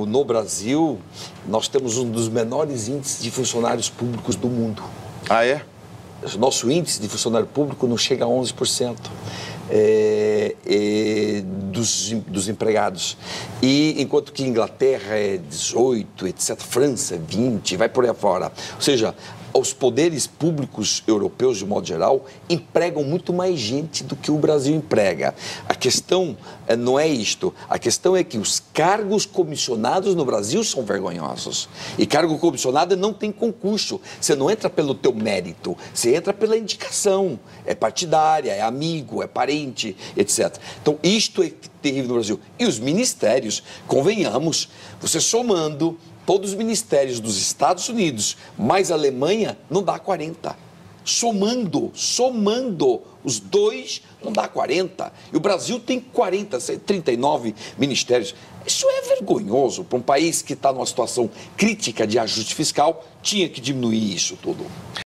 no Brasil, nós temos um dos menores índices de funcionários públicos do mundo. Ah, é? Nosso índice de funcionário público não chega a 11% dos empregados. E enquanto que Inglaterra é 18%, etc., França é 20%, vai por aí fora. Ou seja, os poderes públicos europeus, de modo geral, empregam muito mais gente do que o Brasil emprega. A questão não é isto. A questão é que os cargos comissionados no Brasil são vergonhosos. E cargo comissionado não tem concurso. Você não entra pelo teu mérito, você entra pela indicação. É partidária, é amigo, é parente, etc. Então, isto é terrível no Brasil. E os ministérios, convenhamos, você somando todos os ministérios dos Estados Unidos, mais a Alemanha, não dá 40. Somando os dois, não dá 40. E o Brasil tem 39 ministérios. Isso é vergonhoso para um país que está numa situação crítica de ajuste fiscal, tinha que diminuir isso tudo.